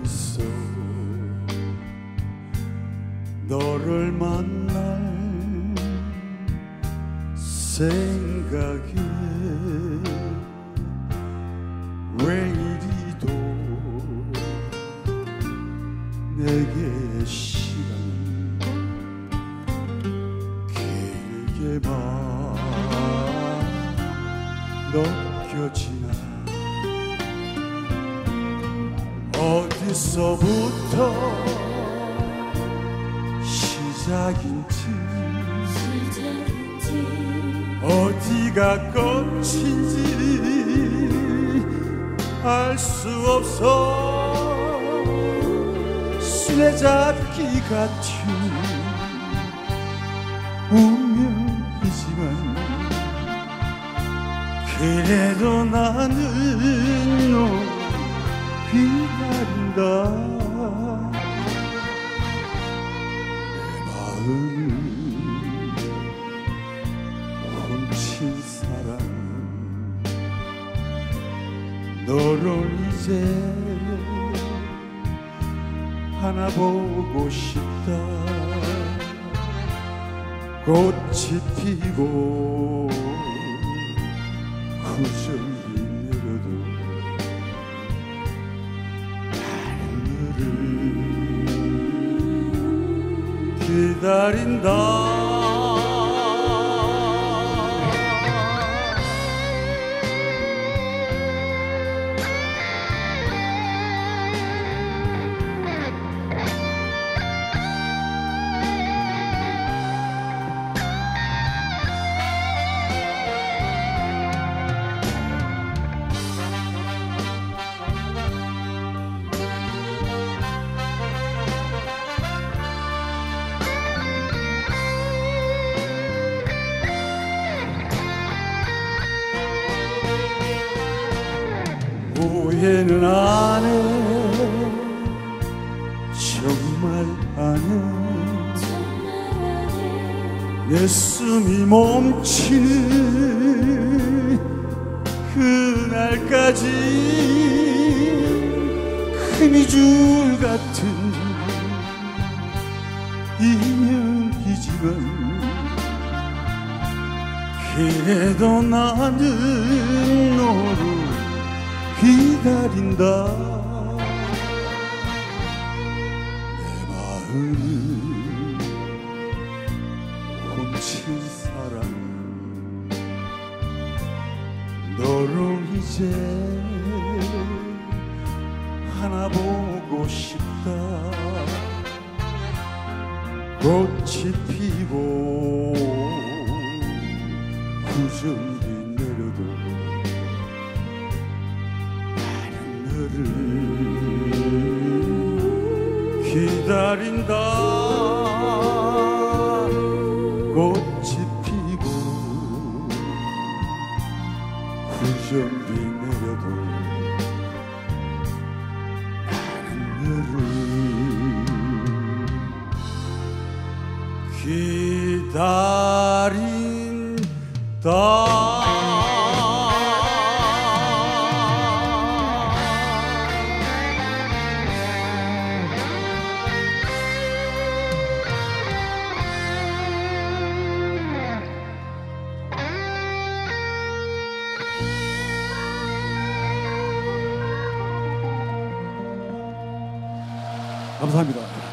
있어. 너를 만날 생각에 왜 이리도 내게 시간이 길게만 넘겨지나. 어디서부터 시작인지 어디가 끝인지 알 수 없어. 술래잡기 같은 운명이지만 그래도 나는 너 기다린다. 내 마음을 훔친 사랑 너를 이제 하나 보고 싶다. 꽃이 피고 구정이 내려도 나는 너를 기다린다. 오해는 안 해, 정말 안 해. 내 숨이 멈추는 그날까지 금이줄 같은 인연이지만 그래도 나는 너를 기다린다. 내 마음을 훔친 사랑 너를 이제 하나 보고 싶다. 꽃이 피고 구정이 내려도 너를 기다린다. 꽃이 피고 구정이 내려도 나는 너를 기다린다. 감사합니다.